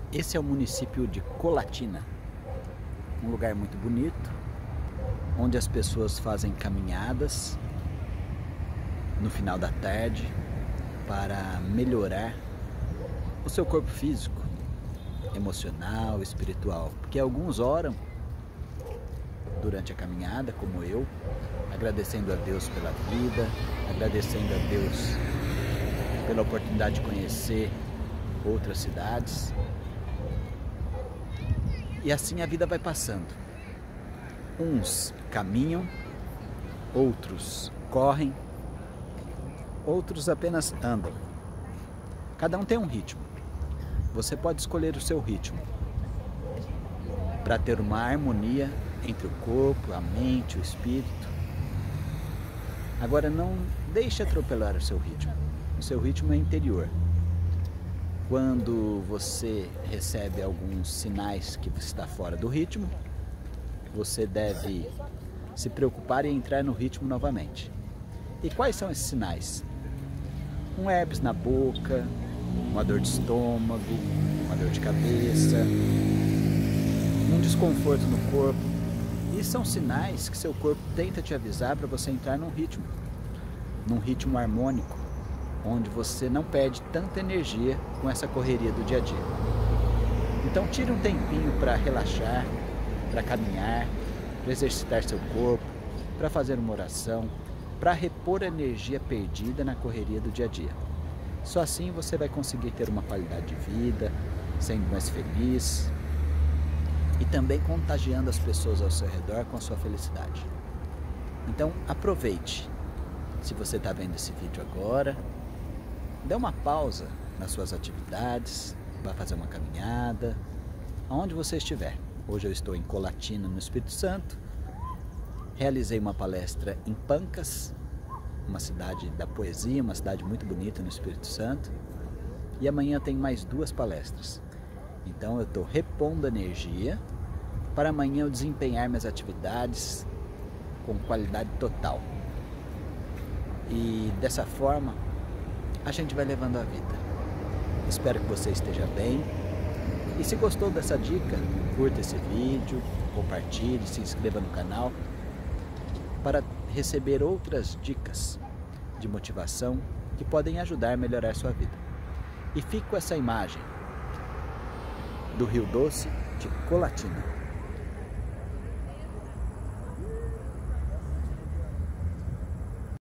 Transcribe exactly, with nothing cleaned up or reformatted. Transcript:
Esse é o município de Colatina, um lugar muito bonito, onde as pessoas fazem caminhadas no final da tarde para melhorar o seu corpo físico, emocional, espiritual, porque alguns oram durante a caminhada, como eu, agradecendo a Deus pela vida, agradecendo a Deus pela oportunidade de conhecer outras cidades. E assim a vida vai passando. Uns caminham, outros correm, outros apenas andam. Cada um tem um ritmo. Você pode escolher o seu ritmo para ter uma harmonia entre o corpo, a mente, o espírito. Agora não deixe atropelar o seu ritmo. O seu ritmo é interior. Quando você recebe alguns sinais que você está fora do ritmo, você deve se preocupar em entrar no ritmo novamente. E quais são esses sinais? Um herpes na boca, uma dor de estômago, uma dor de cabeça, um desconforto no corpo. E são sinais que seu corpo tenta te avisar para você entrar num ritmo, num ritmo harmônico, onde você não perde tanta energia com essa correria do dia a dia. Então tire um tempinho para relaxar, para caminhar, para exercitar seu corpo, para fazer uma oração, para repor a energia perdida na correria do dia a dia. Só assim você vai conseguir ter uma qualidade de vida, sendo mais feliz e também contagiando as pessoas ao seu redor com a sua felicidade. Então aproveite. Se você está vendo esse vídeo agora, dê uma pausa nas suas atividades, vá fazer uma caminhada, aonde você estiver. Hoje eu estou em Colatina, no Espírito Santo. Realizei uma palestra em Pancas, uma cidade da poesia, uma cidade muito bonita no Espírito Santo. E amanhã tem mais duas palestras. Então eu estou repondo energia para amanhã eu desempenhar minhas atividades com qualidade total. E dessa forma a gente vai levando a vida. Espero que você esteja bem. E se gostou dessa dica, curta esse vídeo, compartilhe, se inscreva no canal para receber outras dicas de motivação que podem ajudar a melhorar sua vida. E fico com essa imagem do Rio Doce de Colatina.